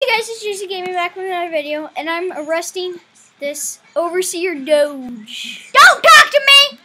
Hey guys, it's Juicy Gaming back with another video, and I'm arresting this Overseer Doge. Don't talk to me!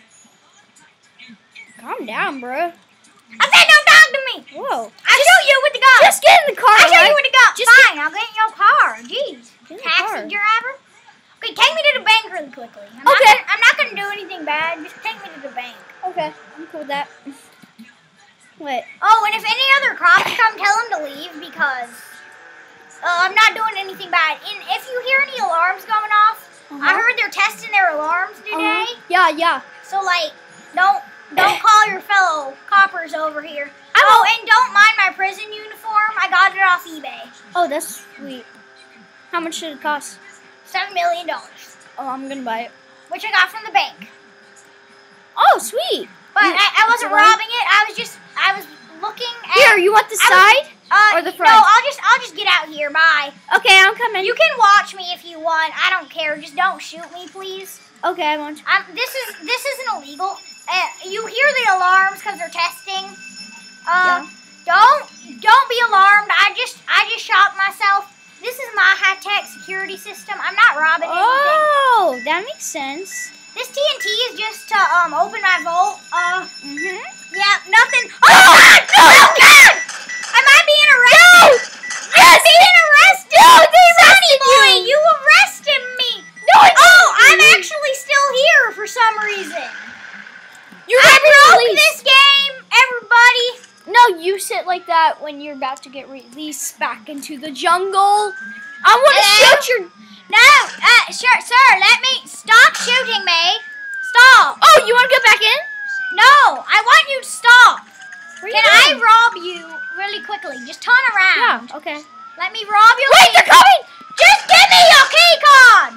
Calm down, bro. I said don't talk to me! Whoa. I'll shoot you with the gun! Just get in the car. I'll shoot you with the gun! Just Fine, I'll get in your car. Jeez. Get in the Taxi car. driver? Okay, take me to the bank really quickly. I'm not gonna do anything bad. Just take me to the bank. Okay, I'm cool with that. Wait. Oh, and if any other cops come, tell them to leave because I'm not doing anything bad. And if you hear any alarms going off, I heard they're testing their alarms today. Yeah. So like, don't call your fellow coppers over here. Oh, and don't mind my prison uniform. I got it off eBay. Oh, that's sweet. How much did it cost? $7 million. Oh, I'm gonna buy it. Which I got from the bank. Oh, sweet. But I wasn't robbing it. I was looking at. Here, you want the side or the front? No, I'll just get out here. Bye. Okay, I'm coming. You can watch me if you want. I don't care. Just don't shoot me, please. Okay, I want you. This isn't illegal. You hear the alarms because they're testing. Yeah. Don't be alarmed. I just shot myself. This is my high-tech security system. I'm not robbing anything. Oh, that makes sense. This TNT is just to open my vault. Yeah, nothing. Oh, God! No! God! Am I being arrested? No! Yes! I'm being arrested. No, they Sonny arrested boy, you. you arrested me. No, I didn't. Oh, I'm actually still here for some reason. I broke this game, everybody. No, you sit like that when you're about to get released back into the jungle. I want to shoot your... No, sir, let me... Stop shooting me. Stop. Oh, you want to go back in? No, I want you to stop. Where Can you I going? rob you really quickly? Just turn around. Yeah, okay. Let me rob you. Wait, they're coming! Just give me your key card.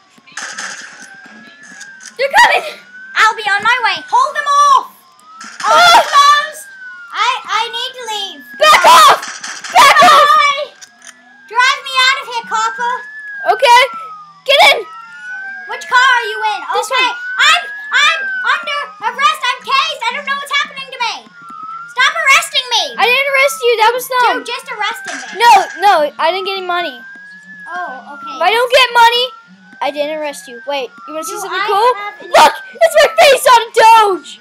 They're coming! I'll be on my way. Hold them off. Oh, close. I need to leave. Back off! Back off! Bye. Drive me out of here, copper. Okay, get in. Which car are you in? This Okay, one. I'm under arrest. I'm tased. I don't know what's happening to me. Stop arresting me. I didn't arrest you. That was them. You just arrested me. No, I didn't get any money. Oh, okay. If I don't get money, I didn't arrest you. Wait, you want to see Do something I cool? have any- Look, it's my face on a Doge.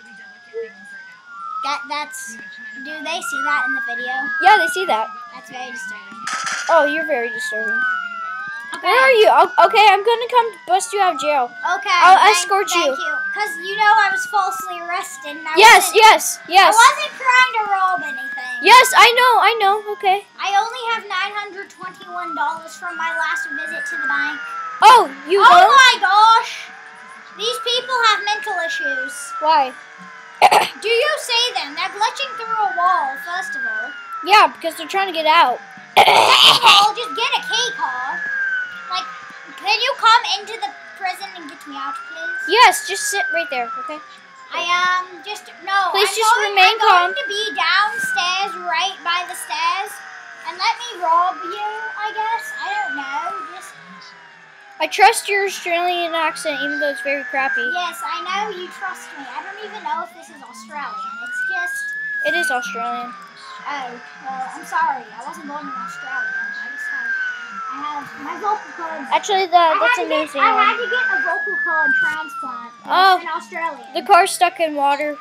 That's. Do they see that in the video? Yeah, they see that. That's very disturbing. Oh, you're very disturbing. Okay. Where are you? Okay, I'm gonna come bust you out of jail. Okay. I'll escort you. Thank you. Because you know I was falsely arrested. And I Yes. I wasn't trying to rob anything. Yes, I know. Okay. I only have $921 from my last visit to the bank. Oh, you Oh don't? my gosh! These people have mental issues. Why? Do you see them? They're glitching through a wall, first of all. Yeah, because they're trying to get out. Second of all, just get a key card. Like, can you come into the prison and get me out, please? Yes, just sit right there, okay? Please just remain I'm calm. going to be downstairs, right by the stairs, and let me rob you, I guess. I don't know, just... I trust your Australian accent, even though it's very crappy. Yes, I know you trust me. I don't even know if this is Australian. It's just... It is Australian. Oh, well, I'm sorry. I wasn't born in Australia. I have my vocal cords. Actually, that's a New I had Zealand. to get a vocal cord transplant. Oh. In Australia. The car's stuck in water.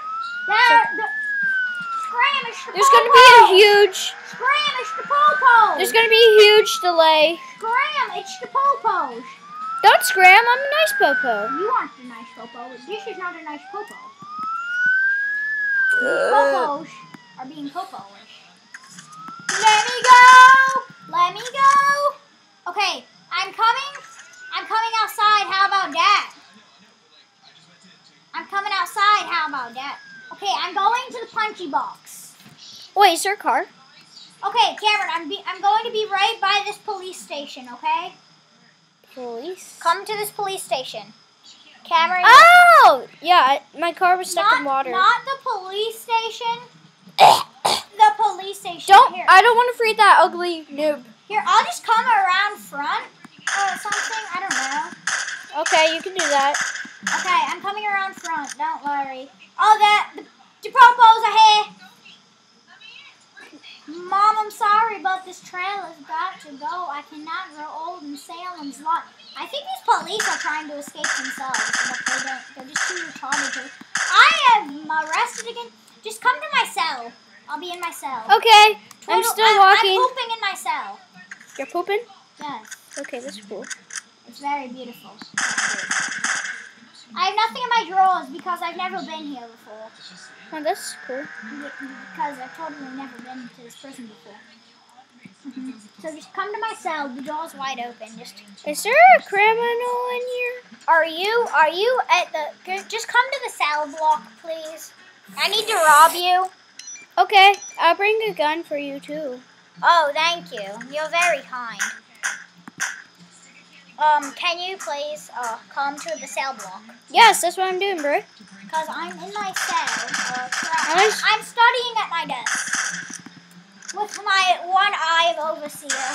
Scramish the There's going to be a huge... Scramish the popo. There's going to be a huge delay. Scramich the popos. Don't scram, I'm a nice popo. You aren't the nice popo. This is not a nice popo. Popos are being popo-ish. Let me go. Let me go. Okay, I'm coming. I'm coming outside. How about that? I'm coming outside. How about that? Okay, I'm going to the punchy box. Wait, is there a car? Okay, Cameron, I'm going to be right by this police station, okay? Police? Come to this police station. Cameron. Oh! Yeah, my car was stuck in water. Not the police station. The police station. Here. I don't want to free that ugly noob. Here, I'll just come around front or something. I don't know. Okay, you can do that. Okay, I'm coming around front. Don't worry. Oh, the popos are here. Mom, I'm sorry, but this trail has got to go. I cannot grow old in Salem's lot. I think these police are trying to escape themselves, but they don't. They're just too retarded to. I am arrested again. Just come to my cell. I'll be in my cell. Okay, I'm still walking. I'm pooping in my cell. You're pooping? Yes. Okay, that's cool. It's very beautiful. I have nothing in my drawers because I've never been here before. Oh, that's cool. Because I've totally never been to this prison before. So just come to my cell. The door's wide open. Is there a criminal in here? Are you at the? Just come to the cell block, please. I need to rob you. Okay, I'll bring a gun for you too. Oh, thank you. You're very kind. Can you please come to the cell block? Yes, that's what I'm doing, bro. Because I'm in my cell. I'm studying at my desk with my one eye of overseer.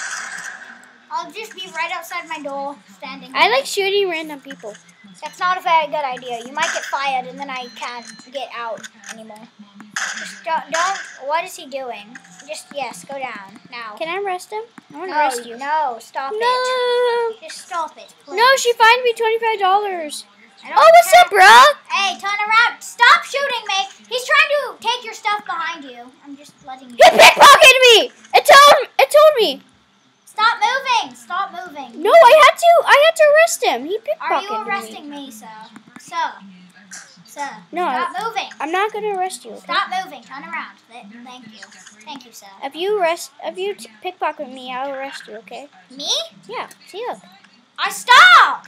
I'll just be right outside my door, standing. I like shooting random people. That's not a very good idea. You might get fired, and then I can't get out anymore. Just don't. What is he doing? Yes, go down now. Can I arrest him? I want to arrest you. No, stop No. it. Just stop it, please. No, she fined me $25. Oh, what's up, bruh? Hey, turn around. Stop shooting me. He's trying to take your stuff behind you. I'm just letting you. He pickpocketed me. It told me. Stop moving. Stop moving. No, I had to arrest him. He pickpocketed me. Are you arresting me, sir? Sir. No, stop moving. I'm not going to arrest you. Okay? Stop moving. Turn around. Thank you. Thank you, sir. If you pickpocket me, I'll arrest you, okay? Me? Yeah, see look. Stop!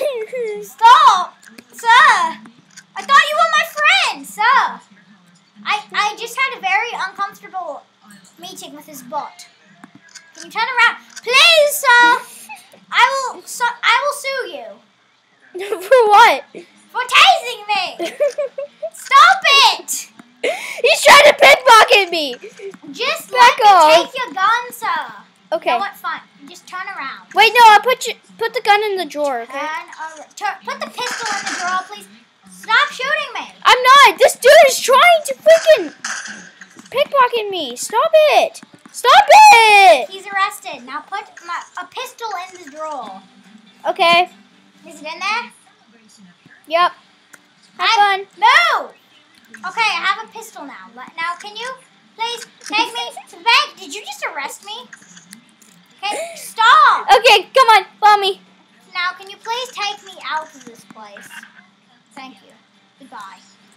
Stop! Sir! I thought you were my friend, sir! I just had a very uncomfortable meeting with his bot. Can you turn around? Please, sir! I will sue you. For what? For tasing me! Stop it! He's trying to pickpocket me! Just Back let off. me take your gun, sir. Okay. You know what? Fine. Just turn around. Wait, no, I'll put the gun in the drawer, okay? Put the pistol in the drawer, please. Stop shooting me. I'm not! This dude is trying to freaking pickpocket me! Stop it! Stop it! He's arrested. Now put a pistol in the drawer. Okay. Is it in there? Yep. Have fun. Move! Okay, I have a pistol now. Now, can you please take me to the bank? Did you just arrest me? Okay, stop! Okay, come on, follow me. Now, can you please take me out of this place? Thank you. Goodbye.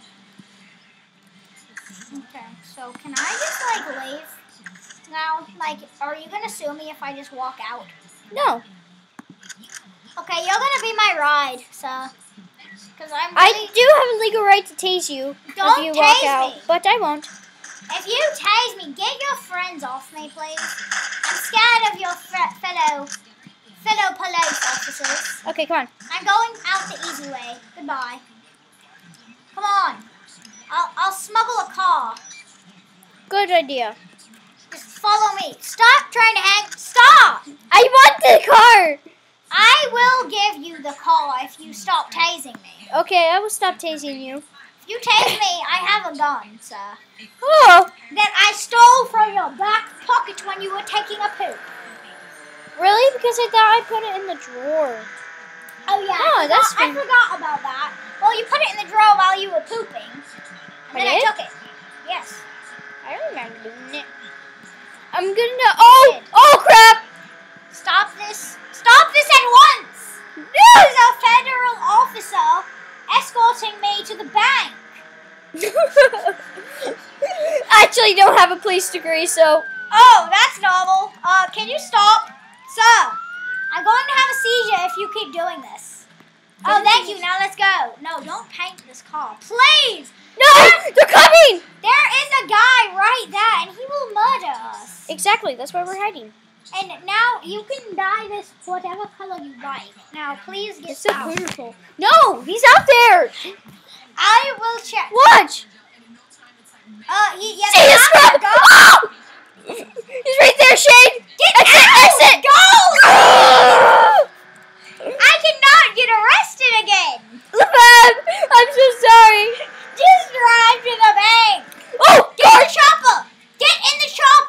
Okay, so can I just, leave now? Are you going to sue me if I just walk out? No. Okay, you're going to be my ride, sir. I do have a legal right to tase you if you walk out, but I won't. If you tase me, get your friends off me, please. I'm scared of your fellow police officers. Okay, come on. I'm going out the easy way. Goodbye. Come on. I'll smuggle a car. Good idea. Just follow me. Stop trying to hang. Stop! I want the car! I will give you the car if you stop tasing me. Okay, I will stop tasing you. If you tase me, I have a gun, sir. Oh! That I stole from your back pocket when you were taking a poop. Really? Because I thought I put it in the drawer. Oh, yeah. I forgot about that. Well, you put it in the drawer while you were pooping. And then I took it. Yes. I remember doing it. I'm gonna... Oh, crap! Stop this. Stop this at once! No! There's a federal officer escorting me to the bank. I actually don't have a police degree, so... Oh, that's novel. Can you stop? Sir, I'm going to have a seizure if you keep doing this. Oh, thank you. Now let's go. No, don't paint this car. Please! No! They're coming! There is a guy right there, and he will murder us. Exactly. That's why we're hiding. And now you can dye this whatever color you like. Now, please get It's so out. beautiful. No! He's out there! I will check. Watch! Yes, See his scrub! go. Oh! He's right there, Shane! Exit! Go! I cannot get arrested again! LeFab! I'm so sorry! Just drive to the bank! Oh! Get in the chopper! Get in the chopper!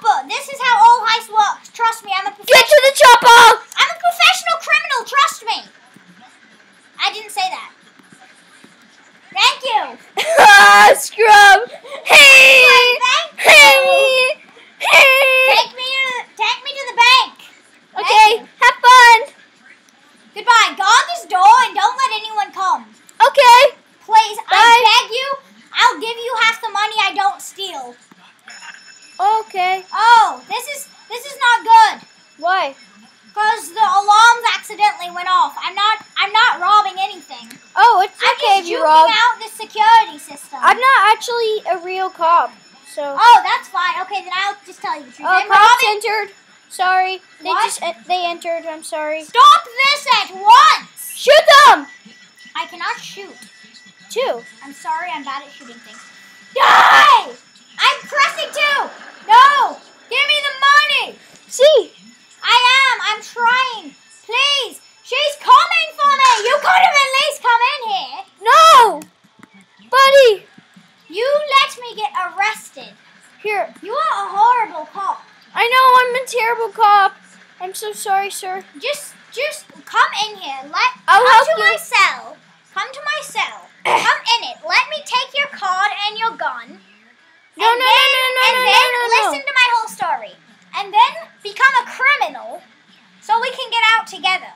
Get to the chopper! I'm a professional criminal, trust me. I didn't say that. Thank you. Scrub! Hey! Thank you. Hey! Hey! Take me to the bank. Okay, have fun! Goodbye. Guard this door and don't let anyone come. Okay! Please, Bye. I beg you. I'll give you half the money I don't steal. Okay. Oh, this is not good. Why? Because the alarms accidentally went off. I'm not robbing anything. Oh, it's I'm okay just if you juking rob. out the security system. I'm not actually a real cop, so. Oh, that's fine. Okay, then I'll just tell you the truth. Oh, I'm cops robbing. entered. Sorry. What? They entered. I'm sorry. Stop this at once. Shoot them! I cannot shoot. 2. I'm sorry, I'm bad at shooting things. Die! I'm pressing 2. No! Give me the money! See? I'm trying. Please! She's coming for me! You could have at least come in here! No! Buddy! You let me get arrested. Here. You are a horrible cop. I know I'm a terrible cop. I'm so sorry, sir. Just come in here. I'll help Come to you. my cell. Come to my cell. Come in it. Let me take your card and your gun. No. Listen to my whole story. And then become a criminal so we can get out together.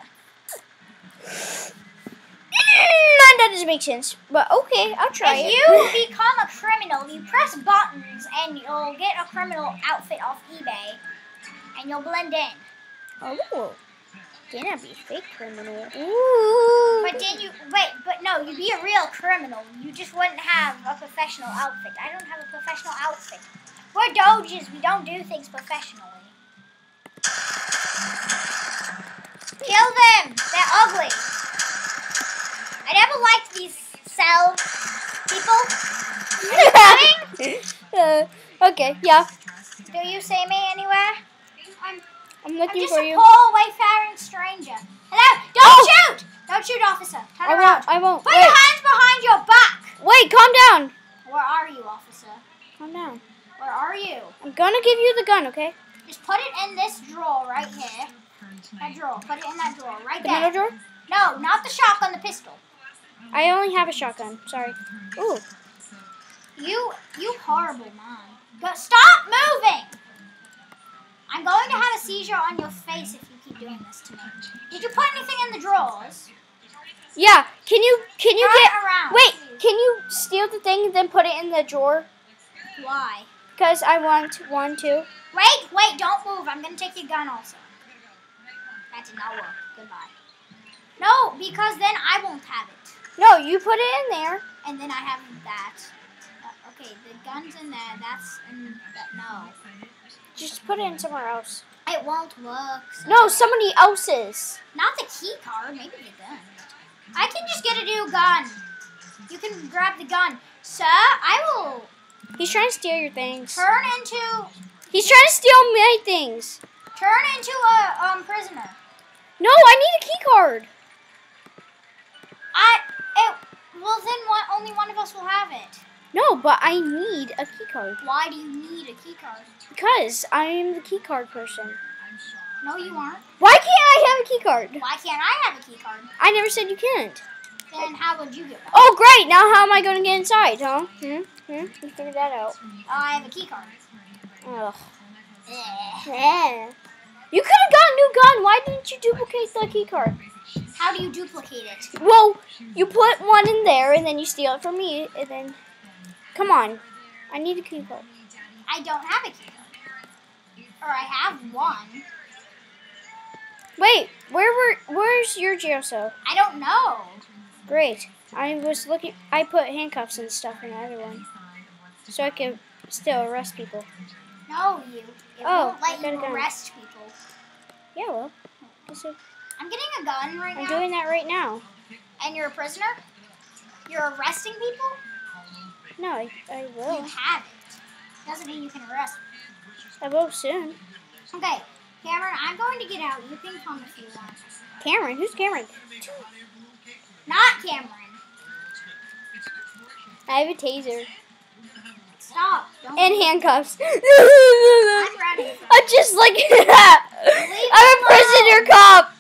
That doesn't make sense. But okay, I'll try If it. you become a criminal, you press buttons and you'll get a criminal outfit off eBay. And you'll blend in. Oh. Can I be a fake criminal? Ooh. But you'd be a real criminal. You just wouldn't have a professional outfit. I don't have a professional outfit. We're doges. We don't do things professionally. Kill them. They're ugly. I never liked these cell people. Are you coming? Okay, yeah. Do you see me anywhere? I'm I'm looking just for a you. poor wayfaring stranger. Hello! Don't shoot! Don't shoot, officer. Turn around. I won't. Put your hands behind your back. Wait, calm down. Where are you, officer? Calm down. Where are you? I'm gonna give you the gun, okay? Just put it in this drawer right here. That drawer. Put it in that drawer right The there. middle drawer? No, not the shotgun, the pistol. I only have a shotgun. Sorry. Ooh. You horrible man. Stop moving! I'm going to have a seizure on your face if you keep doing this to me. Did you put anything in the drawers? Yeah. Can you Turn get around. Wait, please. can you steal the thing and then put it in the drawer? Why? Because I want one too. Wait, don't move. I'm going to take your gun also. That did not work. Goodbye. No, because then I won't have it. No, you put it in there. And then I have that. Okay, the gun's in there. That's in that. No. Just put it in somewhere else. It won't work. So No, somebody else's. Not the key card. Maybe the gun. I can just get a new gun. You can grab the gun. Sir, I will He's trying to steal your things. turn into He's trying to steal my things. a prisoner. No, I need a key card. Well, then only one of us will have it. No, but I need a key card. Why do you need a key card? Because I am the key card person. No, you aren't. Why can't I have a key card? Why can't I have a key card? I never said you can't. Then how would you get one? Oh, great. Now how am I going to get inside, huh? You figured that out. I have a key card. Ugh. Ugh. Yeah. You could have got a new gun. Why didn't you duplicate the key card? How do you duplicate it? Well, you put one in there, and then you steal it from me, and then... Come on. I need a key card. I don't have a key card. Or I have one. Wait, where's your jail cell? I don't know. Great. I was looking... I put handcuffs and stuff in the other one. So I could still arrest people. No, it Oh, won't let I got a you gun. arrest people. Yeah, well. So I'm getting a gun right I'm now. doing that right now. And you're a prisoner? You're arresting people? No, I You will. have it. Doesn't mean you can arrest me. I will soon. Okay, Cameron, I'm going to get out. You can come if you want. Cameron? Who's Cameron? Not Cameron. I have a taser. Stop. Don't And leave. handcuffs. I'm ready. I'm just like that. Leave I'm a me prisoner alone. cop.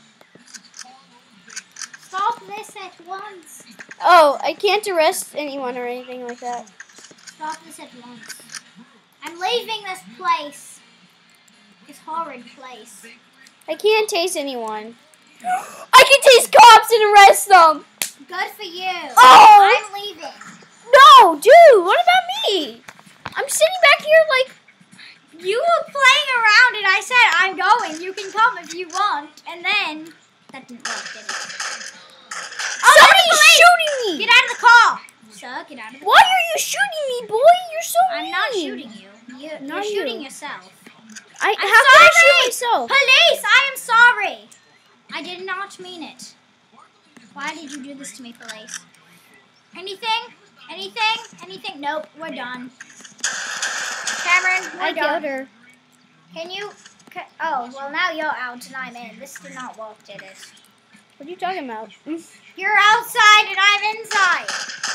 Stop this at once. Oh, I can't arrest anyone or anything like that. Stop this at once. I'm leaving this place. This horrid place. I can't taste anyone. I can taste cops and arrest them. Good for you. Oh! I'm leaving. No, dude, what about me? I'm sitting back here like, You were playing around and I said, I'm going. You can come if you want. And then, that didn't work, did it? somebody's shooting me. Get out of the car. Sir, get out of the car. Why are you shooting me, boy? You're so mean. I'm not shooting you. You're Not shooting you. yourself. How I'm can I shoot sorry. myself? Police, I am sorry. I did not mean it. Why did you do this to me, police? Anything? Anything? Anything? Nope, we're done. Cameron, we're I done. killed her. Can you... Oh, well now you're out and I'm in. This did not work, did it? What are you talking about? You're outside and I'm inside.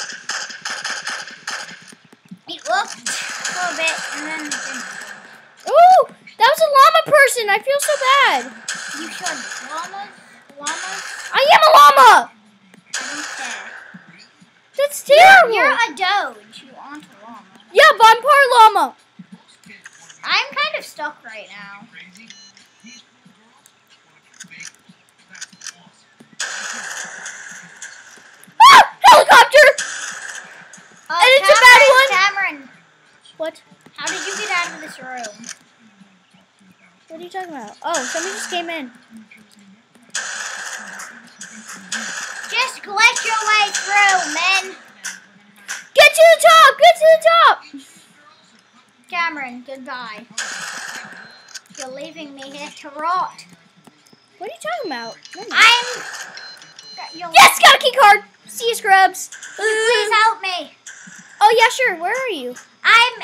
It worked for a bit and then... Ooh, that was a llama person. I feel so bad. You should. Llamas? Llamas? I am a llama. I don't care. That's terrible. You're a doge. You aren't a llama. Yeah, but I'm part llama. I'm kind of stuck right now. Ah, helicopter. Oh, And it's a bad one. Cameron, What? how did you get out of this room? What are you talking about? Oh, somebody just came in. Just glitch your way through, men. Get to the top. Get to the top. Cameron, goodbye. You're leaving me here to rot. What are you talking about? Yes, Got a key card. See you, scrubs. please help me. Oh yeah, sure. Where are you? I'm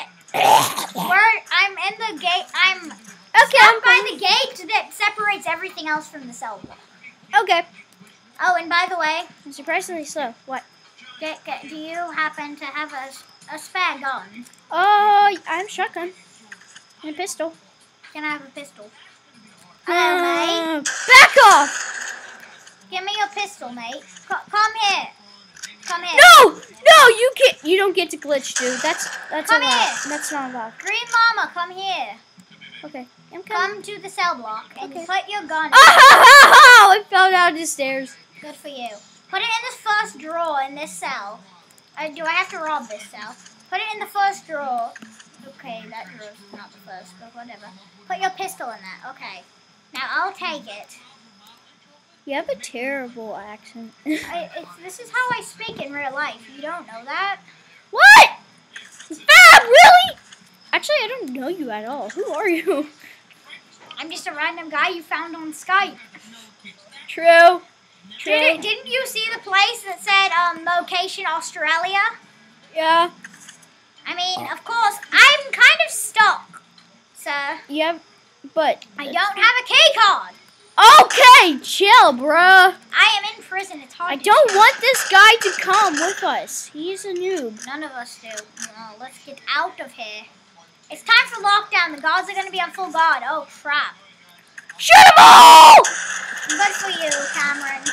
in the gate. I'm Okay, stuck by the gate that separates everything else from the cell block. Okay. Oh, and by the way, I'm surprisingly slow. What? do you happen to have a spare gun? Oh, I'm shotgun. And a pistol. Can I have a pistol? Hello, mate. Back off! Give me your pistol, mate. Come here. Come here. No, you can't. You don't get to glitch, dude. That's Come allowed. here. That's not allowed. Green Mama, come here. Okay, I'm coming. Come to the cell block and Okay. put your gun. Oh, I fell down the stairs. Good for you. Put it in the first drawer in this cell. Do I have to rob this cell? Put it in the first drawer. Okay, that drawer's not the first, but whatever. Put your pistol in that. Okay. Now I'll take it. You have a terrible accent. This is how I speak in real life. You don't know that? What? Fab, really? Actually, I don't know you at all. Who are you? I'm just a random guy you found on Skype. True. Didn't you see the place that said location Australia? Yeah. I mean, of course, I'm kind of stuck, sir. Yeah, but I don't have a key card. Okay, chill, bruh. I am in prison. It's hard I to don't chill. want this guy to come with us. He's a noob. None of us do. No, let's get out of here. It's time for lockdown. The guards are going to be on full guard. Oh, crap. Shoot them all! Good for you, Cameron.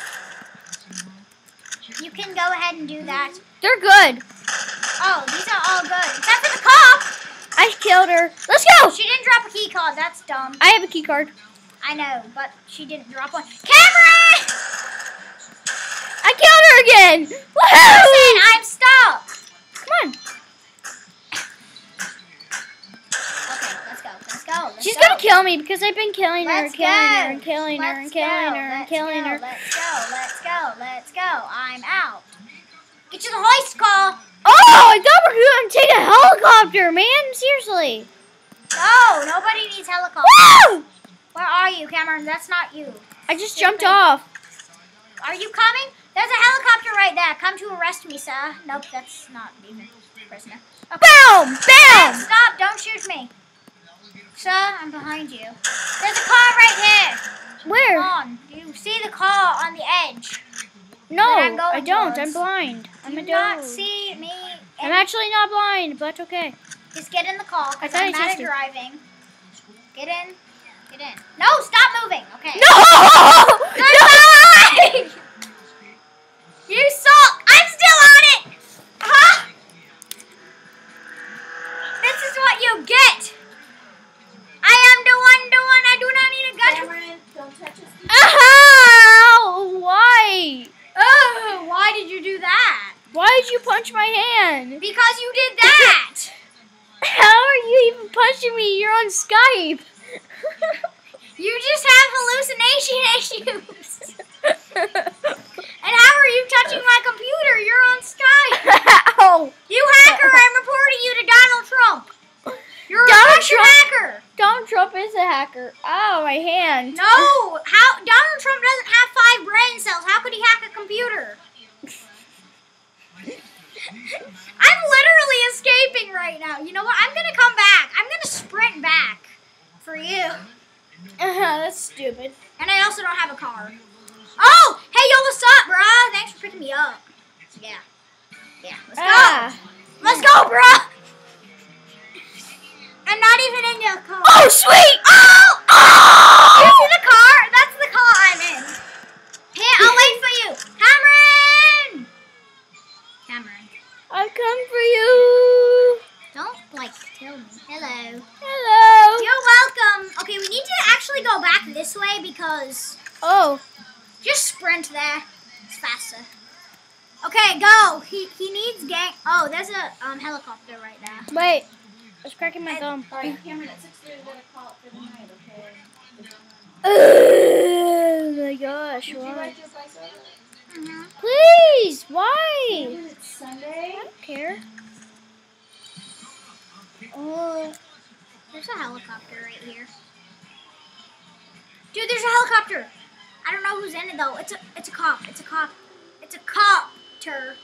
You can go ahead and do that. They're good. Oh, these are all good. Except for the cop. I killed her. Let's go! She didn't drop a key card. That's dumb. I have a key card. I know, but she didn't drop one. Cameron! I killed her again! Listen, Woohoo! I'm stuck. Come on. Okay, let's go. Let's go. Let's She's go. gonna kill me because I've been killing her, Let's killing go. her, and killing her, and Let's killing go. her, and Let's killing go. her. Let's go. Let's go. Let's go. I'm out. Get to the hoist car. Oh, I thought we were gonna take a helicopter, man. Seriously. No, nobody needs helicopter. Woo! Where are you, Cameron? That's not you. I just jumped off. Are you coming? There's a helicopter right there. Come to arrest me, sir. Nope, that's not even prisoner. Okay. Boom! Bam! Stop! Don't shoot me. Sir, I'm behind you. There's a car right here. Where? Come on. Do you see the car on the edge? No, That I'm going I don't. towards. I'm blind. I'm Do a you not dog. see me I'm actually not blind, but okay. Just get in the car, I because thought I'm I bad at tested. driving. Get in. Get in. No, stop moving. Okay. No! Goodbye! You suck! I'm still on it! Huh? This is what you get! I am the one, I do not need a gun. Cameron, don't touch us. Ow! Why? Oh, why did you do that? Why did you punch my hand? Because you did that! How are you even punching me? You're on Skype. You just have hallucination issues. And how are you touching my computer? You're on Skype. Ow! You hacker, I'm reporting you to Donald Trump. You're a Donald Russian Trump? hacker. Donald Trump is a hacker. Ow, my hand. No, how Donald Trump doesn't have 5 brain cells. How could he hack a computer? I'm literally escaping right now. You know what? I'm gonna come back. I'm gonna sprint back for you. That's stupid. And I also don't have a car. Oh, hey, yo, what's up, bruh? Thanks for picking me up. Yeah. Yeah, let's go. Ah. Let's go, bruh. I'm not even in your car. Oh, sweet! Oh! Oh! You see the car? That's the car I'm in. Hey, I'll wait for you. Cameron! Cameron. I'll come for you. Don't, tell me. Hello. Hello. You're welcome. Okay, we need to actually go back this way because... Oh. Just sprint there. It's faster. Okay, go. He needs gang... Oh, there's a helicopter right there. Wait. I was cracking my thumb. All right, Cameron, at 6:30, we're going to call it for the night, okay? Oh my gosh. Did you Why? ride your bike over? Mm-hmm. Please. Why? Cameron, it's Sunday. I don't care. Oh. There's a helicopter right here. Dude, there's a helicopter. I don't know who's in it though. It's a cop. It's a cop. It's a copter.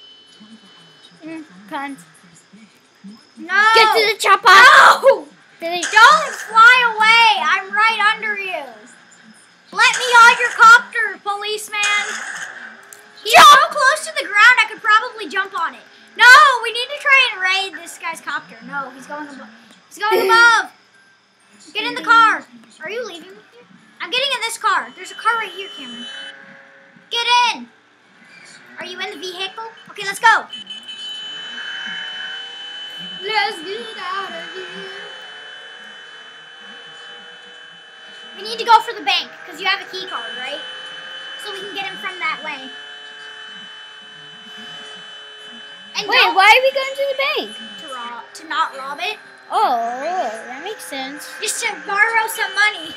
Cunt. No. Get to the chopper. No. Did they- Don't fly away. I'm right under you. Let me on your copter, policeman. He's so close to the ground, I could probably jump on it. No, we need to try and raid this guy's copter. No, he's going above. He's going above. Get in the car. Are you leaving with me? I'm getting in this car. There's a car right here, Cameron. Get in. Are you in the vehicle? Okay, let's go. Let's get out of here. We need to go for the bank, because you have a key card, right? So we can get him from that way. And Wait, don't- why are we going to the bank? to not rob it. Oh, that makes sense. Just to borrow some money.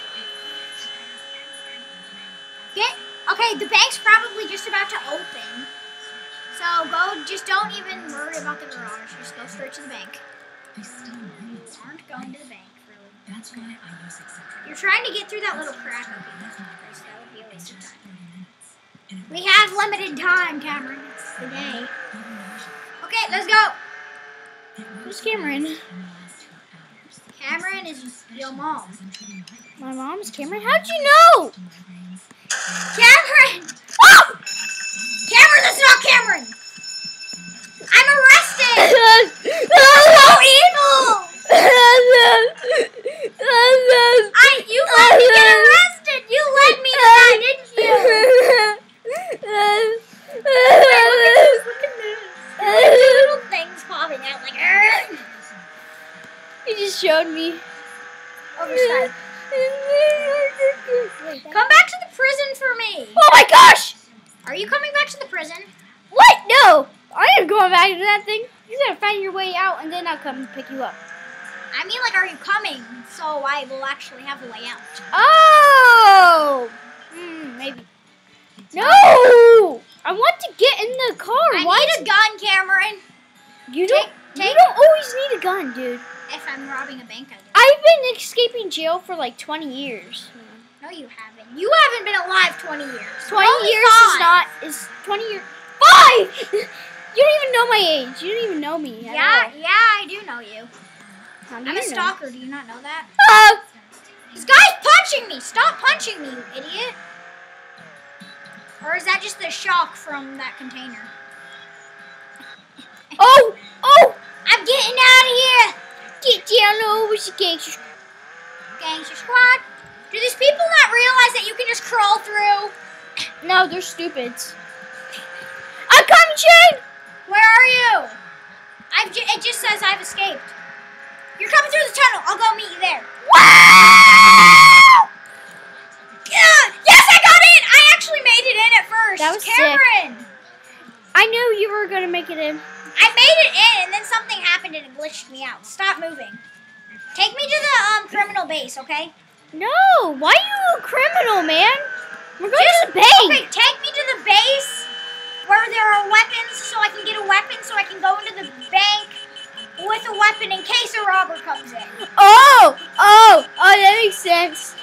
Okay, the bank's probably just about to open. So just don't even worry about the garage. Just go straight to the bank. Aren't going to the bank, really. That's why I use eccentric. You're trying to get through that little crack up here. So that would be a waste of time. We have limited time, Cameron. It's the day. Okay, let's go. Who's Cameron? Cameron is your mom. My mom's Cameron? How'd you know? Cameron! Oh! Cameron, that's not Cameron! I'm arrested! So evil! You let me get arrested! You led me to that, didn't you? Look at this. Like two little things popping out like, "Argh." You just showed me. Over Skype. Come back to the prison for me. Oh my gosh! Are you coming back to the prison? What? No! I am going back to that thing. You gotta find your way out and then I'll come and pick you up. I mean, like, are you coming? So I will actually have a way out. Oh! Maybe. No! I want to get in the car. I Why need a gun, Cameron. You don't. Take- You don't always need a gun, dude. If I'm robbing a bank, I do. I've been escaping jail for like 20 years. No, you haven't. You haven't been alive 20 years. 20 Only years 5. is 20 years. 5! You don't even know my age. You don't even know me. at Yeah, I do know you. all. How do I'm you a know? stalker. Do you not know that? Oh! This guy's punching me. Stop punching me, you idiot. Or is that just the shock from that container? Oh! I'm getting out of here. Get down low with the gangster. Gangster squad. Do these people not realize that you can just crawl through? No, they're stupid. I'm coming, Shane! Where are you? It just says I've escaped. You're coming through the tunnel. I'll go meet you there. Wow! Yeah! Yes, I got in! I actually made it in at first. That was Cameron! I knew you were gonna make it in. I made it in, and then something happened and it glitched me out. Stop moving. Take me to the criminal base, okay? No, why are you a criminal, man? We're going to the bank. Okay, take me to the base where there are weapons so I can get a weapon so I can go into the bank with a weapon in case a robber comes in. Oh, that makes sense.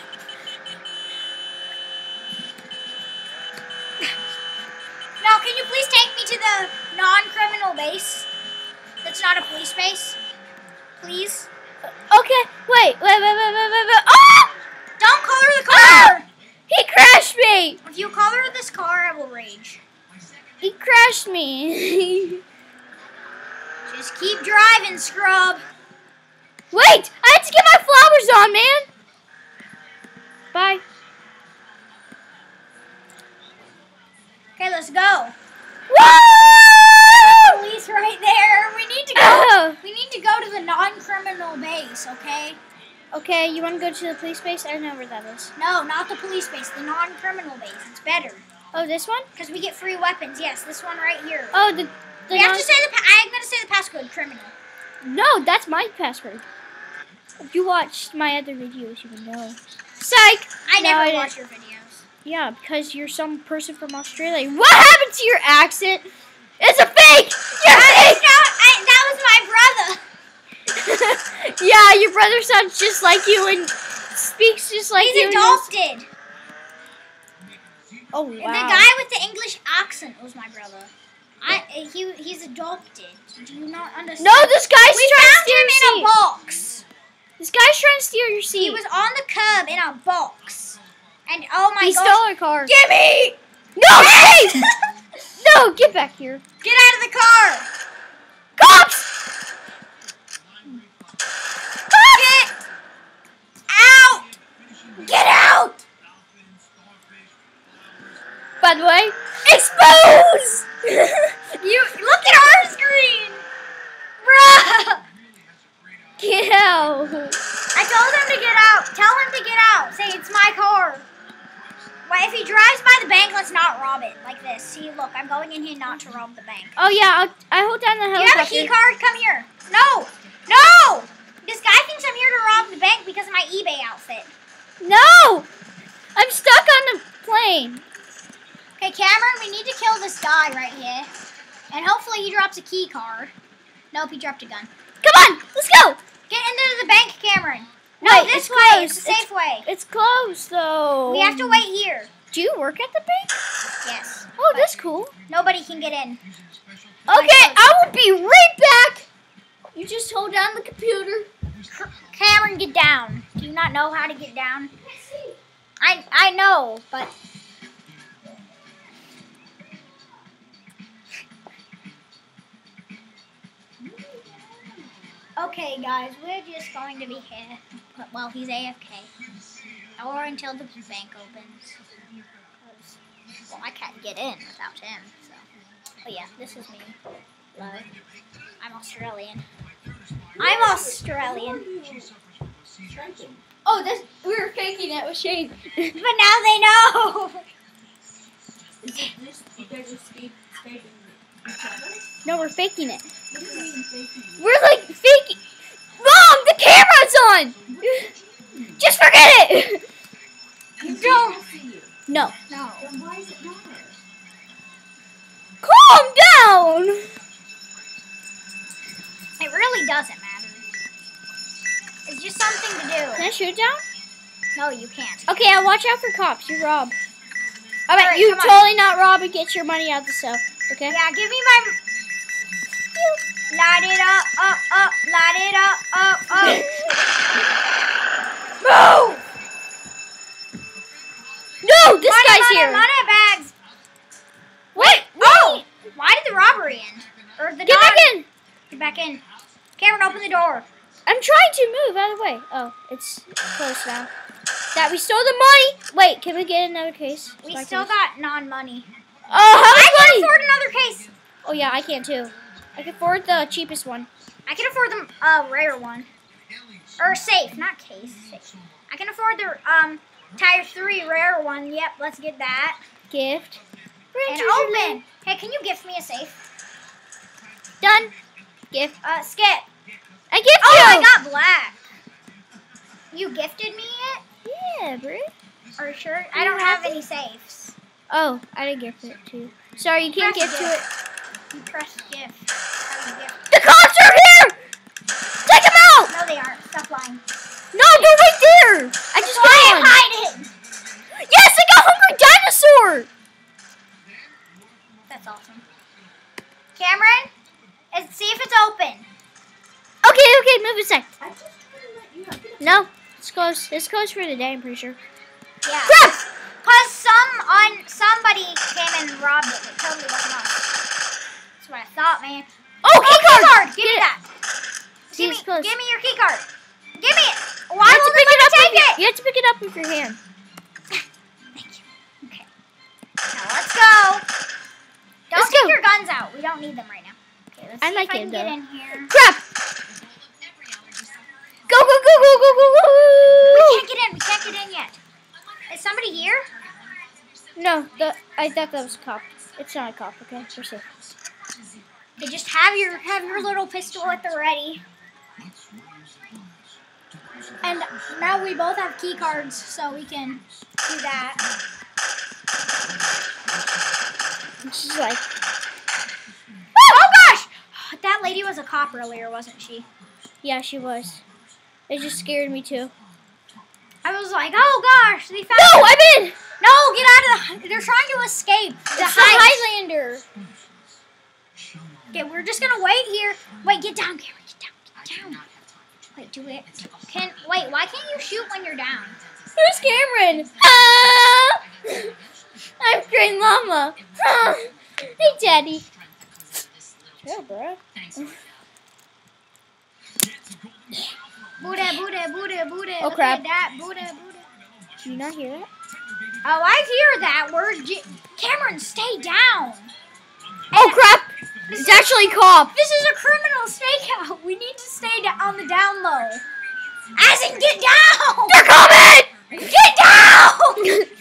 Now, can you please take me to the non-criminal base? That's not a police base. Please. Okay, wait. Oh! Don't color the car! Ah! He crashed me! If you color this car, I will rage. He crashed me. Just keep driving, scrub. Wait! I had to get my flowers on, man! Bye. Okay, let's go. Woo! Police right there. We need to go. We need to go to the non-criminal base, okay? Okay, you want to go to the police base? I don't know where that is. No, not the police base. The non-criminal base. It's better Oh, this one? because we get free weapons. Yes, this one right here. Oh, the We have to say I'm gonna say the passcode. Criminal. No, that's my password. If you watched my other videos, you would know. Psych! I No, never didn't. watch your videos. Yeah, because you're some person from Australia. What happened to your accent? It's a fake! You're fake! That was my brother. Yeah, your brother sounds just like you and speaks just like you. He's adopted. Oh, wow. The guy with the English accent was my brother. He's adopted. Do you not understand? No, this guy's We trying to found steal him your in a seat. box. This guy's trying to steal your seat. He was on the curb in a box. And oh my He gosh. stole our car. Gimme! No, hey! No, get back here. Get out of the car! Cops! Get out! Get out! By the way, expose! You look at our screen! Bruh! Get out. I told him to get out. Tell him to get out. Say it's my car. Well, if he drives by the bank, let's not rob it. Like this. See, look, I'm going in here not to rob the bank. Oh, yeah, I hold down the Do you have a helicopter. key card? Come here. No! No! This guy thinks I'm here to rob the bank because of my eBay outfit. No! I'm stuck on the plane. Okay, Cameron, we need to kill this guy right here. And hopefully he drops a key card. Nope, he dropped a gun. Come on, let's go. Get into the bank, Cameron. No, Wait, this it's way. closed. It's a safe way. It's closed, though. We have to wait here. Do you work at the bank? Yes. Oh, that's cool. Nobody can get in. Okay, I will be right back. You just hold down the computer. Cameron, get down. Do you not know how to get down? I know, but... Okay, guys, we're just going to be here while he's AFK. Or until the bank opens. Well, I can't get in without him, so... Oh yeah, this is me. Hello. I'm Australian. I'm Australian. Oh, we were faking it with Shane. But now they know! Is it this? You guys are faking each other? No, we're faking it. What do you mean faking? We're like faking. Mom, the camera's on. Just forget it. You don't see you. No. No. Then why is it not? Calm down. It really doesn't matter. It's just something to Can do. I shoot down? No, you can't. Okay, I'll watch out for cops. You rob. All right, Alright, you come on. totally not rob and get your money out the stuff. Okay. Yeah, give me my... Light it up, light it up, Move! No, this guy's here. Money bags. Wait. Oh! Why did the robbery end? Or the Get back in. Get back in. Cameron, open the door. I'm trying to move out of the way. Oh, it's closed now. That we stole the money. Wait, can we get another case? We Spy still case? got non-money. Oh, how I much can money? afford another case. Oh yeah, I can too. I can afford the cheapest one. I can afford the rare one. Or safe, not case. Safe. I can afford the tier 3 rare one. Yep, let's get that. Gift. And open. Hey, can you gift me a safe? Done. Gift. Skip. I gift Oh, you. I got black. You gifted me it? Yeah, bro. Are you sure? I don't have any safes. Oh, I didn't gift it to you. Sorry, you can't Press gift to it. You press gift. How do you gift? The cops are here! Take them out! No, they aren't. Stop lying. No, they're right there! I just Why got am one. hiding? Yes, I got Hungry Dinosaur! That's awesome. Cameron, see if it's open. Okay, move a sec. I just tried to let you have it. No, it's closed. It's closed for today, I'm pretty sure. Yeah. Crap! Cause somebody came and robbed it. It totally wasn't us. That's what I thought, man. Oh, key card! Give me Get it. that. See, it's closed. Give me your key card. Give me it. You Why have to won't pick it it up take with your, it? You have to pick it up with your hand. Thank you. Okay. Now let's go. Don't Let's take go. your guns out. We don't need them right now. Okay, let's I see like if I it, can get though. in here. Crap! Go, go, go, go, go, go, go! We can't get in. We can't get in yet. Is somebody here? No, I thought that was a cop. It's not a cop, okay? We're safe. Okay, just have your little pistol at the ready. And now we both have key cards, so we can do that. And she's like, Oh gosh! That lady was a cop earlier, wasn't she? yeah, she was. It just scared me too. I was like, oh gosh, they found No, her. I'm in! No, get out of the. They're trying to escape. The It's the heights. Highlander. Okay, we're just gonna wait here. Wait, get down, Cameron. Get down. Get down. Wait, do it. Wait, why can't you shoot when you're down? Who's Cameron? Ah! I'm Green Mama. Ah! Hey, Daddy. Chill, bro. Buddha, Buddha, Buddha, Buddha. Oh, Look crap. at that. Buddha, Buddha. Do you not hear that? Oh, I hear that. Cameron, stay down. Oh, crap! It's actually a cop. This is a criminal stakeout. We need to stay on the down low. As in, get down! They're coming! Get down!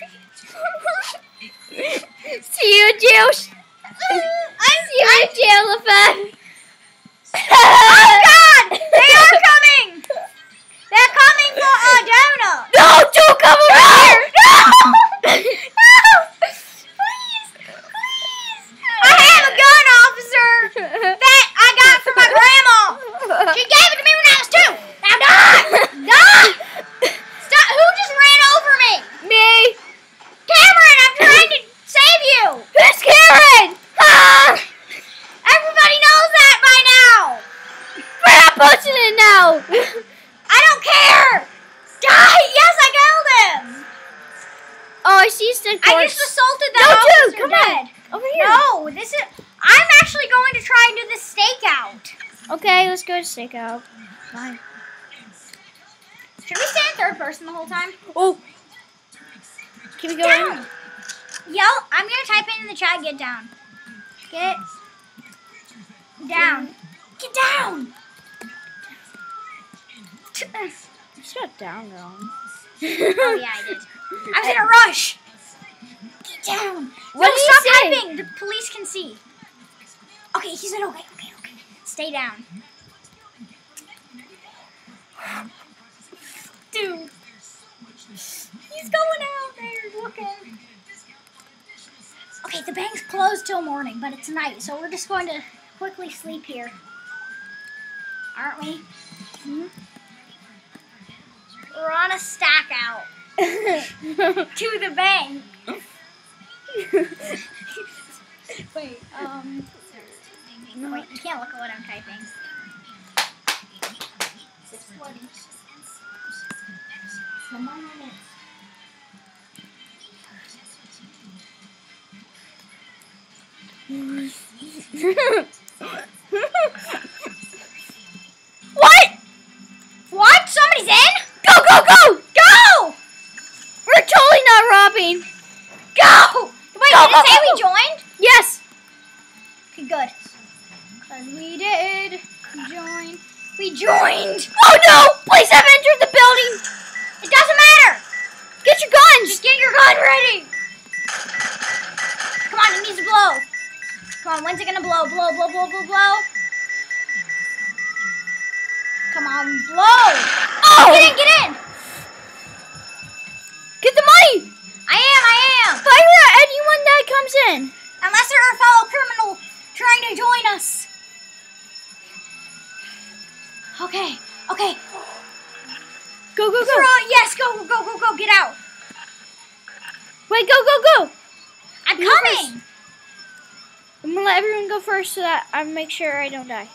See you in jail. See you in jail, LaFette. Oh God! They are coming! They're coming for our donut! No, don't come over here! No! No! Please! Please! I have a gun, officer! That I got from my grandma! She gave it to me when I was 2! Now die! Die! Stop! Who just ran over me? Me! Cameron, I'm trying to save you! Who's Karen? Ah! Everybody knows that by now! We're not posting it now! I don't care! Die! Yes, I killed him! Oh, I see stick I just assaulted that No, officer dude, come dead. on. Over here. No, this is. I'm actually going to try and do the stakeout. Okay, let's go to stakeout. Fine. Should we stay in third person the whole time? Oh. Can we go Down. in? Yell. I'm gonna type in the chat. Get down. Get down. Get down. It's not down wrong. Oh yeah, I did. I was in a rush. Get down. What No, did he stop say? typing. The police can see. Okay, he said okay. Stay down. Dude. He's going out there looking. Okay, the bank's closed till morning, but it's night, so we're just going to quickly sleep here. Aren't we? Hmm? We're on a stack out to the bank. Wait, wait, you can't look at what I'm typing. 620. Come on it. we joined? Yes. Okay, good. Because we did join. We joined. Oh no! Police have entered the building. It doesn't matter. Get your guns. Just get your gun ready. Come on, it needs to blow. Come on, when's it gonna blow? Blow, blow, blow, blow, blow. Come on, blow. Oh! Get in, get in. Get the money. I am. Fire at anyone that comes in. Unless they're a fellow criminal trying to join us. Okay. Go, go, go. Yes, go, get out. Wait, go. I'm You coming. I'm gonna let everyone go first so that I make sure I don't die.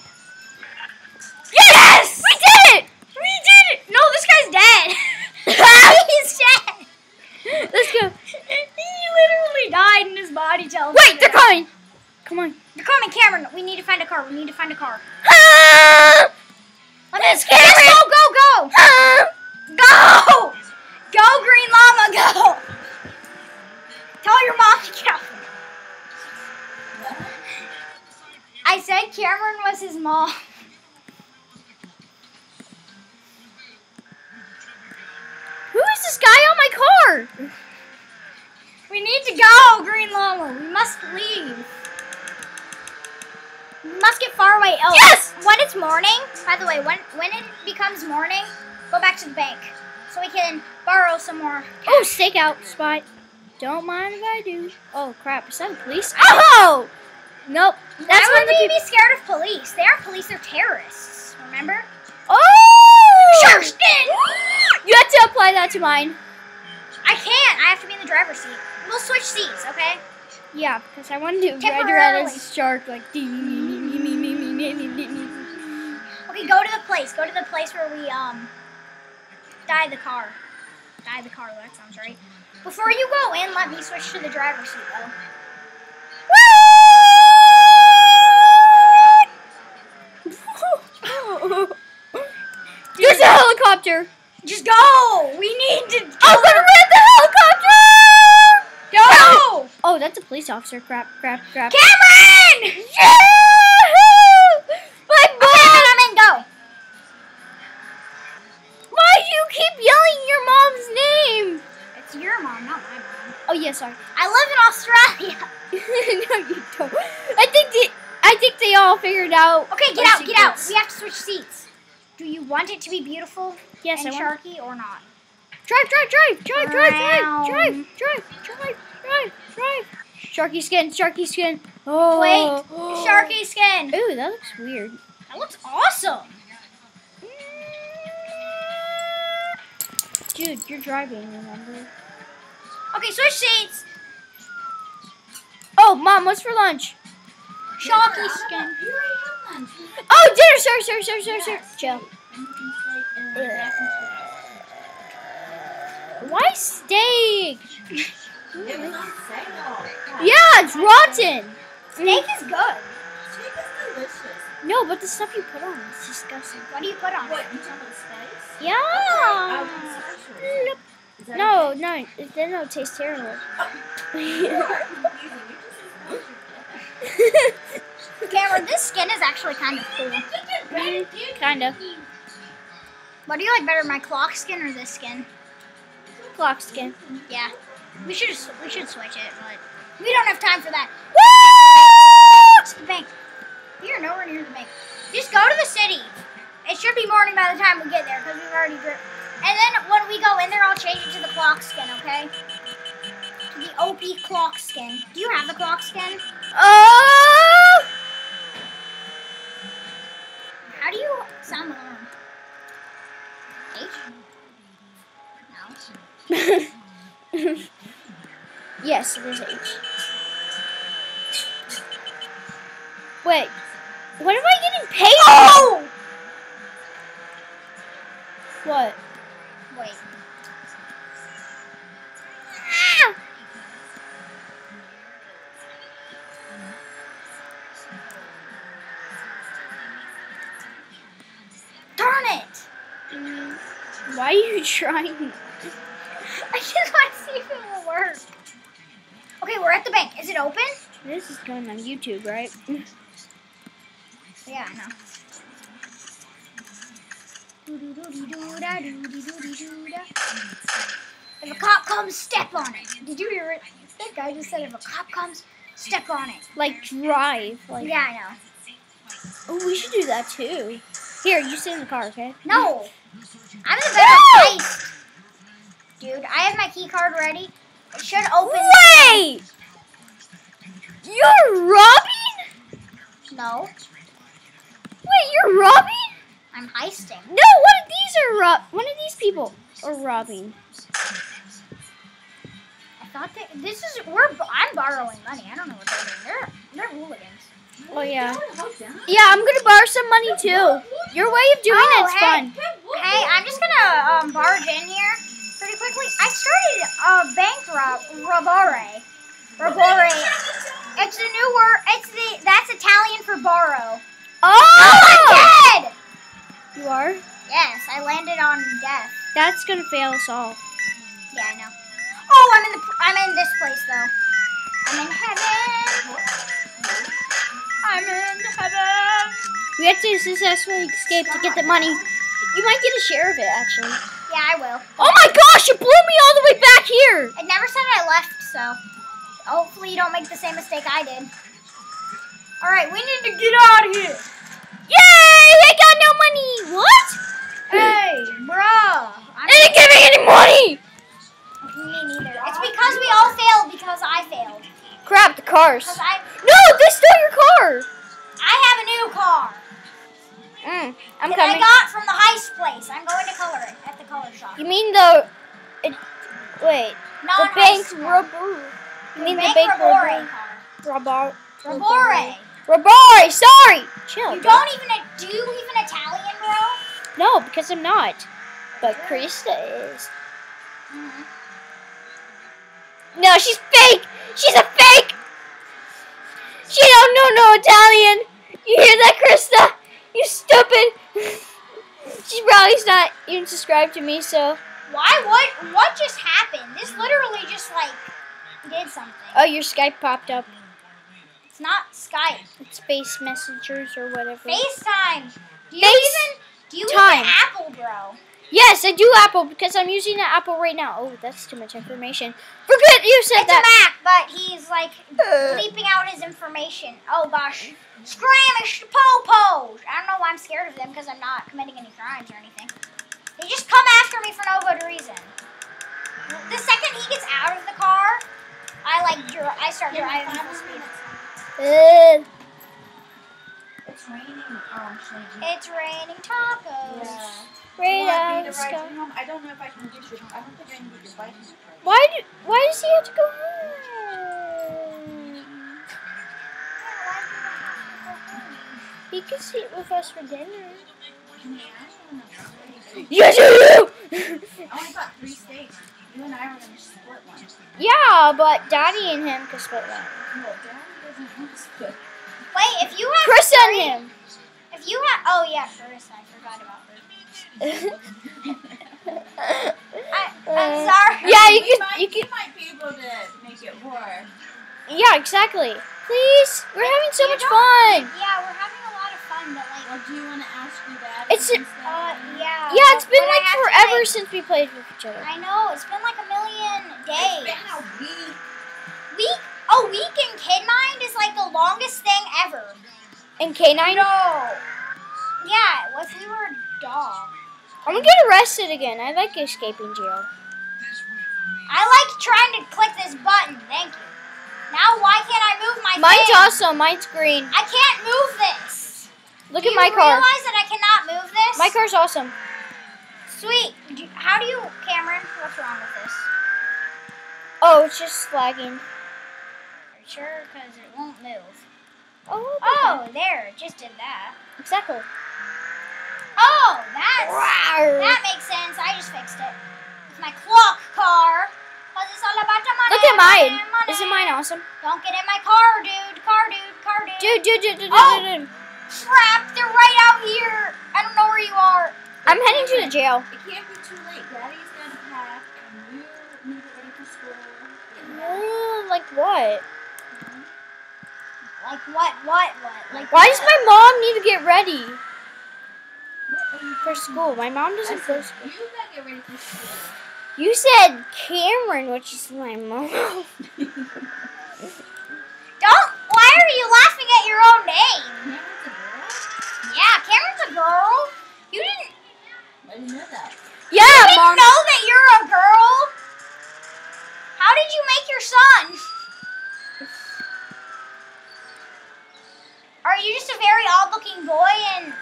Yes! We did it! No, this guy's dead. He's dead. Let's go. He literally died and his body tells Wait, they're coming. Come on. They're coming, Cameron. We need to find a car. Ah! Let me It's Yes, Cameron. go. Ah! Go! Go, Green Llama, go! Tell your mom to get out. I said Cameron was his mom. Who is this guy on my car? We need to go, Green Llama. We must leave. We must get far away. Oh, Yes! When it's morning, by the way, when it becomes morning, go back to the bank so we can borrow some more. Oh, stakeout spot. Don't mind if I do. Oh crap! Is that the police? Oh! Nope. That's Why when would the we people. be scared of police? They aren't police, they're terrorists. Remember? Oh! Shark skin! You have to apply that to mine. I can't. I have to be in the driver's seat. We'll switch seats, okay? Yeah, because I want to ride around Temporarily. as a shark, like. Okay, go to the place. Go to the place where we dye the car. Dye the car. That sounds right. Before you go in, let me switch to the driver's seat, though. There's a helicopter. Just go. We need to. I'm gonna rent the helicopter. Go. Oh, that's a police officer. Crap. Cameron! Yahoo! My Okay, mom! I'm in. Go. Why do you keep yelling your mom's name? It's your mom, not my mom. Oh yeah, sorry. I live in Australia. No, you don't. I think they all figured out. Okay, get our out. Get out. secrets. We have to switch seats. Do you want it to be beautiful Yes, and I want. sharky or not? Drive. Round. Sharky skin. Oh. Wait, sharky skin. Ooh, that looks weird. That looks awesome. Dude, you're driving, remember? Okay, switch seats. Oh, Mom, what's for lunch? Sharky skin. You already have lunch. Oh, dinner, sir. Chill. Why steak? It was on sale. Yeah, it's rotten. Steak is good. Steak is delicious. No, but the stuff you put on is disgusting. What do you put on What, it? you talking about spice? Yeah. I want special. Is that No, okay? it doesn't taste terrible. You are confusing. You just said Cameron, this skin is actually kind of cool. Kind of. What do you like better, my clock skin or this skin? Clock skin. Yeah, we should switch it, but we don't have time for that. Woo! To the bank. We are nowhere near the bank. Just go to the city. It should be morning by the time we get there because we've already driven. And then when we go in there, I'll change it to the clock skin, okay? To the OP clock skin. Do you have the clock skin? Oh! How do you sound the alarm? H? No. Yes, it is H. Wait, what am I getting paid? Oh! What? Wait. Ah! Darn it! Why are you trying? I just want to see if it will work. Okay, we're at the bank. Is it open? This is going on YouTube, right? Yeah, I know. If a cop comes, step on it. Did you hear it? That guy just said if a cop comes, step on it. Like drive. Like. Yeah, I know. Oh, we should do that too. Here, you sit in the car, okay? No. I'm the better heist. Dude, I have my key card ready. It should open. Wait! You're robbing? No, Wait, you're robbing? I'm heisting. No, one of these people are robbing. I thought that I'm borrowing money. I don't know what they're doing. They're hooligans. Oh yeah. How down? Yeah, I'm gonna borrow some money too. Your way of doing Oh, it's hey. fun. Hey, I'm just gonna barge in here pretty quickly. I started bank robbery. It's the new word. That's Italian for borrow. Oh! I'm dead. You are? Yes, I landed on death. That's gonna fail us all. Yeah, I know. Oh, I'm in this place though. I'm in heaven. I'm in heaven. We have to successfully escape to get the money. You might get a share of it, actually. Yeah, I will. Oh my gosh, it blew me all the way back here! It never said I left, so hopefully you don't make the same mistake I did. Alright, we need to get out of here. Yay! I got no money! What? Hey, bruh. I didn't give me any money! Me neither. It's because we all failed because I failed. Crap, the cars. Because No, they stole your car! I have a new car I'm that coming. I got from the heist place. I'm going to color it at the color shop. You mean the... wait. The Non-heist bank car. robber. You mean the bank bank robbery robber? car. Robber. Robore. Robore, sorry! Chill. You don't even do you even Italian, bro? No, because I'm not. But Krista is. No, she's fake! She's a fake! She don't know no Italian! You hear that, Krista? You stupid! She's probably not even subscribed to me, so... Why? What just happened? This literally just did something. Oh, your Skype popped up. It's not Skype. It's Face Messengers or whatever. FaceTime. Do you Face even time. Apple, bro? Yes, I do Apple because I'm using an Apple right now. Oh, that's too much information. Forget you said It's that. a Mac, but he's bleeping out his information. Oh gosh. Scramish po-pos. I don't know why I'm scared of them because I'm not committing any crimes or anything. They just come after me for no good reason. The second he gets out of the car, I start driving full speed. It's raining. It's raining tacos. Yeah. Right You want me out. to ride you home? I don't know if I can get your. I don't think I can get your bike. Why does he have to go home? He could sit with us for dinner. Yes, you do! I only got 3 steaks. You and I were gonna split one. Yeah, but Daddy and him could split one. No, Dad doesn't want to split. Wait, if you have Chris and him. If you have, oh yeah, Chris, I forgot about her. I'm sorry. Yeah, you We could. might be able to make it work. Yeah, exactly. Please, we're having so You much don't- fun. Yeah, we're having a lot of fun, but Well, do you want to ask your dad? It's- yeah. Yeah, it's been but I like have to, forever since we played with each other. I know, it's been like a million It's days. been a week. A week in Kid Mind is like the longest thing ever. And K9, Yeah, if we were a dog. I'm gonna get arrested again. I like escaping jail. I like trying to click this button. Thank you. Now why can't I move my Mine's thing? awesome. Mine's green. I can't move this. Look Do at my you car. realize that I cannot move this? My car's awesome. Sweet. How do you, Cameron? What's wrong with this? Oh, it's just lagging. Are you sure? Because it won't move. Oh, Oh, there. It just did that. exactly. Oh, that makes sense. I just fixed it. With my clock car. Because it's all about the money. Look at mine. money. Isn't mine awesome? Don't get in my car, dude. Car dude. Dude. Oh. Crap, they're right out here. I don't know where you are. I'm heading to the jail. It can't be too late. Daddy's gonna pack, and you need to get ready for school. Like what? Like what? Like Why does my mom need to get ready What are you for school? My mom doesn't go to school. You gotta get ready for school. You said Cameron, which is my mom. Don't. Why are you laughing at your own name? Cameron's a girl? Yeah, Cameron's a girl. You didn't. I didn't know that. Yeah, You didn't mom. know that you're a girl. How did you make your son? Are you just a very odd-looking boy and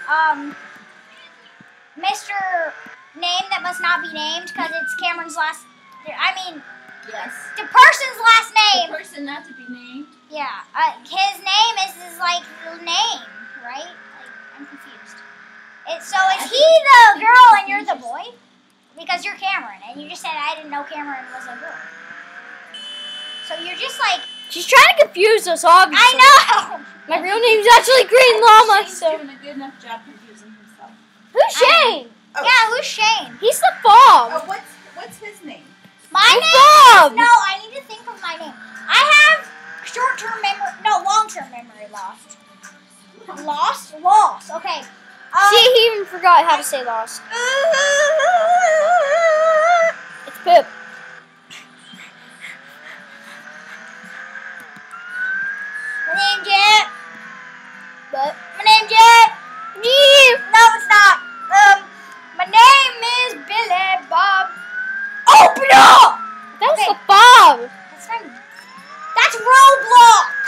Mr. Name that must not be named because it's Cameron's last? I mean, Yes. the person's last The name. person not to be named. Yeah, his name is his like name, right? Like I'm confused. So is he the girl and you're the boy? Because you're Cameron and you just said I didn't know Cameron was a girl. So you're just like She's trying to confuse us, obviously. I know. My real name's actually Green Llama, Shane's so. doing a good enough job confusing himself. Who's Shane? Oh. Yeah, who's Shane? He's the fob. Oh, what's his name? My I'm name Bob. is, no, I need to think of my name. I have short-term memory, no, long-term memory lost. Lost? Lost, okay. See, he even forgot how to say lost. It's Pip. My name's Jet. But My name's Jet. Jeep. No, it's not. My name is Billy Bob. Open up! That was Okay. the fob. That's Roblox.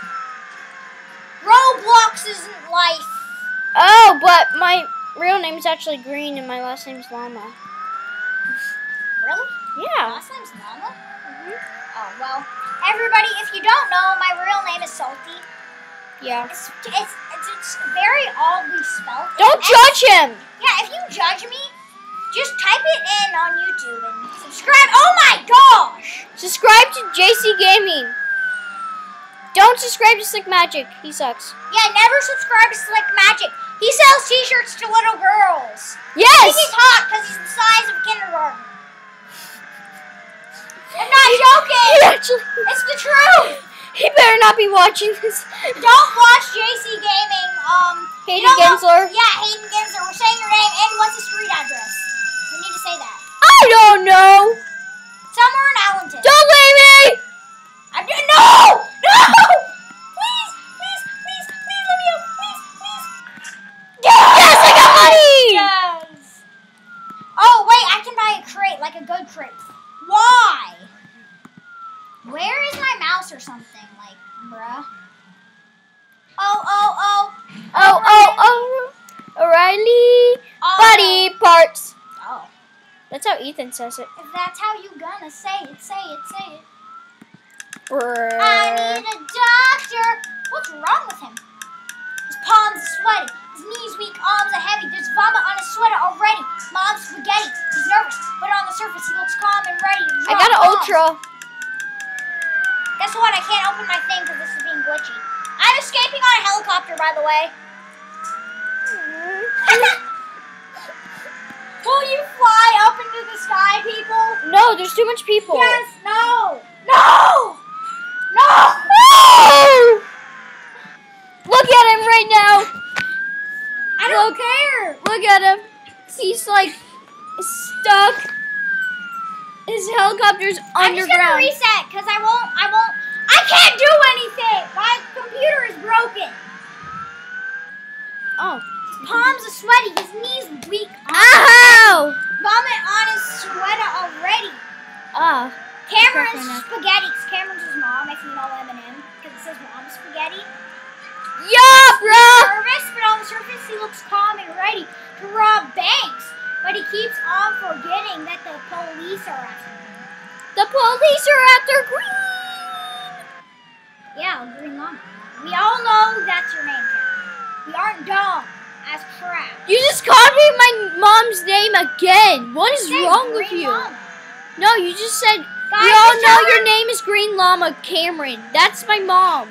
Roblox isn't life. Oh, but my real name's actually Green and my last name's Llama. Really? Yeah. Last name's Llama? Oh, well. Everybody, if you don't know, my real name is Salty. Yeah. It's very oddly spelled. Don't judge him. Yeah, if you judge me, just type it in on YouTube and subscribe. Oh my gosh! Subscribe to JC Gaming. Don't subscribe to Slick Magic. He sucks. Yeah, never subscribe to Slick Magic. He sells t-shirts to little girls. I Yes. think he's hot because he's the size of a kindergarten. I'm not joking. He actually. It's the truth. He better not be watching this. Don't watch JC Gaming. Hayden you know what? Gensler. Yeah, Hayden Gensler. We're saying your name and what's his street address. We need to say that. I don't know. Somewhere in Allenton. Don't leave me. I'm doing no! Please, let me out. Please. Yes, I got money. Yes. Oh wait, I can buy a crate, like a good crate. Why? Where is my mouse or something, like, bruh? Oh. Oh. O'Reilly. Body parts. Oh. That's how Ethan says it. If that's how you gonna say it, say it. Brr. I need a doctor. What's wrong with him? His palms are sweaty. His knees weak, arms are heavy. There's vomit on his sweater already. Mom's spaghetti. He's nervous, but on the surface he looks calm and ready to I drop got an bombs. ultra. Guess what? I can't open my thing because this is being glitchy. I'm escaping on a helicopter, by the way. Will you fly up into the sky, people? No, there's too much people. Yes, no. Oh! Look at him right now. I don't care. Look at him. He's like stuck. His helicopter's I'm just gonna underground. reset because I can't do anything. My computer is broken. Oh. His palms are sweaty. His knees weak. Ow! Vomit on his sweater already. Ah. Cameron's Right now. spaghetti. 'Cause Cameron's his mom, if you know Eminem, because it says mom's spaghetti. Yeah, bruh. Nervous, but on the surface he looks calm and ready to rob banks. But he keeps on forgetting that the police are after him. The police are after Green. Yeah, Green Llama. We all know that's your name, Cameron. We aren't dumb as crap. You just copied my mom's name again. What is Say wrong with Green you? Llama. No, you just said Guys, we all just know tell your her- name is Green Llama Cameron. That's my mom.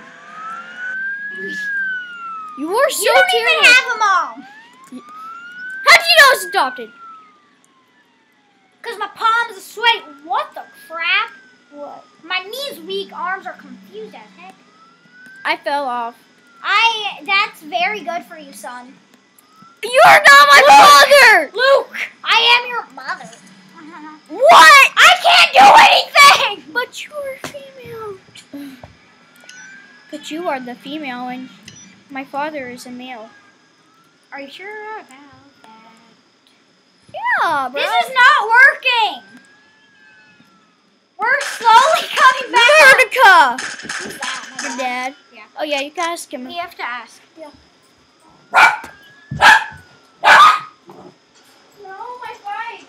You are so You don't terrible. even have a mom. How do you know it's adopted? Because my palms are sweaty. What the crap? What? My knees weak, arms are confused as heck. I fell off. That's very good for you, son. You're not my father! Luke, I am your mother. What? I can't do anything! But you're female. But you are the female and my father is a male. Are you sure about that? Yeah, bro. This is not working! We're slowly coming back. Vertica! Who's that? My Your dad? dad? Yeah. Oh yeah, you can ask him. You have to ask. Yeah. No, my bike.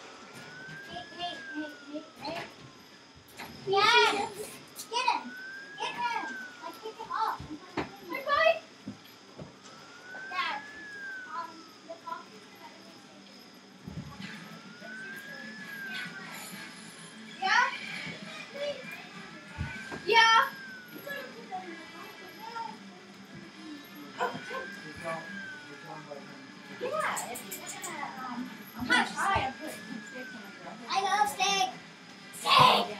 Hey. Yes. Get him. Like, pick him up. My bike. Dad. The coffee. Yeah? Yeah. Yeah, if you're gonna, I love steak. Steak.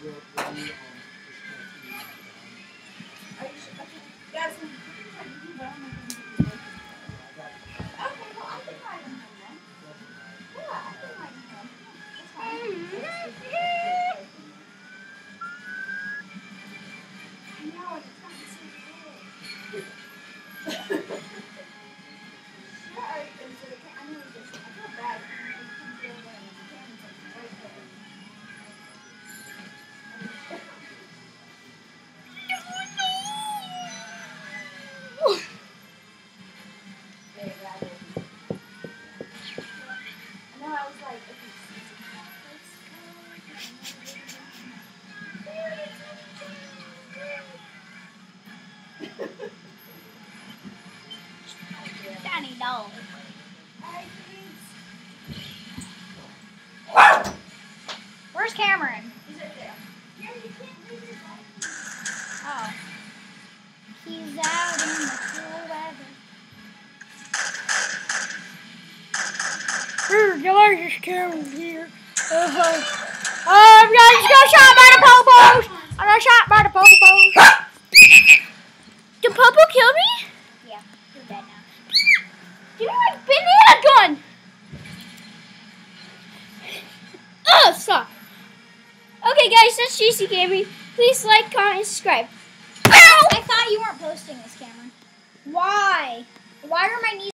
Danny, no. Where's Cameron? Oh. He's out in the cool weather. George's Cameron here. I'm shot by the popos. I got shot by the popos. Did Popo kill me? Yeah, you're dead now. Give me my banana gun! Oh, stop. Okay, guys, that's JC Gaming. Please like, comment, and subscribe. I thought you weren't posting this, Cameron. Why? Why are my knees